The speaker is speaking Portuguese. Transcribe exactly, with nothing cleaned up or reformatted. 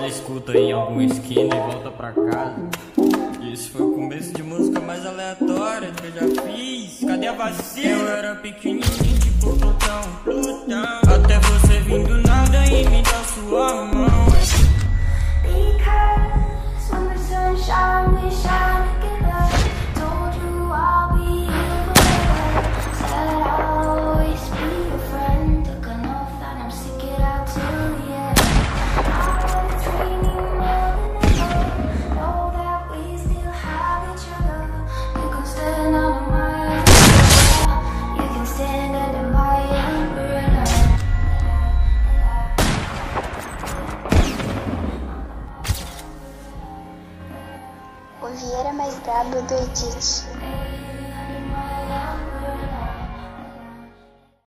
ela escuta em alguma esquina e volta pra casa. Esse foi o começo de música mais aleatória que eu já fiz. Cadê a vacina? Eu era pequenininho, tipo Plutão, Plutão. Até você vir do nada e me dar sua mão. Because when the sun shine, we shine together. Told you I'll be here forever. Said I'll always be your friend. Took an oath and I'm sticking out to the end. I was dreaming more than ever. Know that we still have each other. You can stand under my umbrella. You can stand under my umbrella. O Vieira mais brabo do Edith.